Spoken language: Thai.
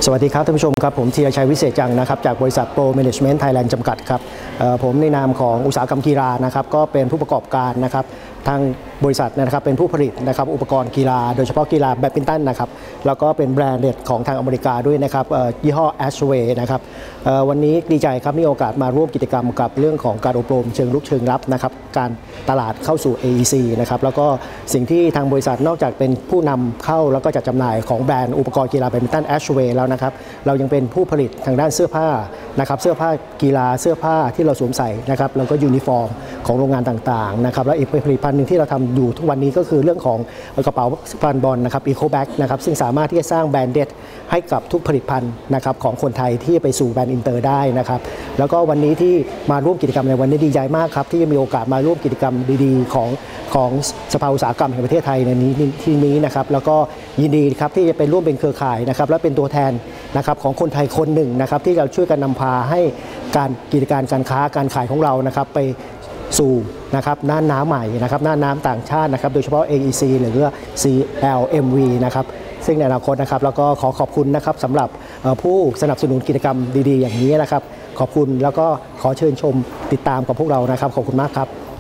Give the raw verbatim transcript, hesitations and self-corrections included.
สวัสดีครับท่านผู้ชมครับผมธีรชัยวิเศษจังนะครับจากบริษัทโปรแมเนจเมนต์ไทยแลนด์จำกัดครับผมในนามของอุตสาหกรรมกีฬานะครับก็เป็นผู้ประกอบการนะครับทางบริษัทนะครับเป็นผู้ผลิตนะครับอุปกรณ์กีฬาโดยเฉพาะกีฬาแบดมินตันนะครับแล้วก็เป็นแบรนด์เด็ดของทางอเมริกาด้วยนะครับยี่ห้อ Ashway นะครับวันนี้ดีใจครับมีโอกาสมาร่วมกิจกรรมกับเรื่องของการอบรมเชิงรุกเชิงรับนะครับการตลาดเข้าสู่ เอ อี ซี นะครับแล้วก็สิ่งที่ทางบริษัทนอกจากเป็นผู้นำเข้าแล้วก็จัดจำหน่ายของแบรนด์อุปกรณ์กีฬาแบดมินตัน Ashway แล้วนะครับเรายังเป็นผู้ผลิตทางด้านเสื้อผ้านะครับเสื้อผ้ากีฬาเสื้อผ้าที่เราสวมใส่นะครับแล้วก็ยูนิฟอร์มของโรงงานต่างๆนะครับแล้วอีกผลิตภัณฑ์หนึ่งที่เราทำอยู่ทุกวันนี้ก็คือเรื่องของกระเป๋าฟันบอลนะครับอีโคแบ็กนะครับซึ่งสามารถที่จะสร้างแบรนด์เด็ดให้กับทุกผลิตภัณฑ์นะครับของคนไทยที่ไปสู่แบรนด์อินเตอร์ได้นะครับแล้วก็วันนี้ที่มาร่วมกิจกรรมในวันนี้ดีใจมากครับที่มีโอกาสมาร่วมกิจกรรมดีๆของของสภาอุตสาหกรรมแห่งประเทศไทยในนี้ที่นี้นะครับแล้วก็ยินดีครับที่จะเป็นร่วมเป็นเครือข่ายนะครับและเป็นตัวแทนนะครับของคนไทยคนหนึ่งนะครับที่เราช่วยกันนำพาให้การกิจการการค้าการขายของเรานะครับไปสู่นะครับน่านน้ำใหม่นะครับน่านน้ำต่างชาตินะครับโดยเฉพาะ เอ อี ซี หรือว่า ซี แอล เอ็ม วี นะครับซึ่งในอนาคตนะครับแล้วก็ขอขอบคุณนะครับสำหรับผู้สนับสนุนกิจกรรมดีๆอย่างนี้นะครับขอบคุณแล้วก็ขอเชิญชมติดตามกับพวกเรานะครับขอบคุณมากครับ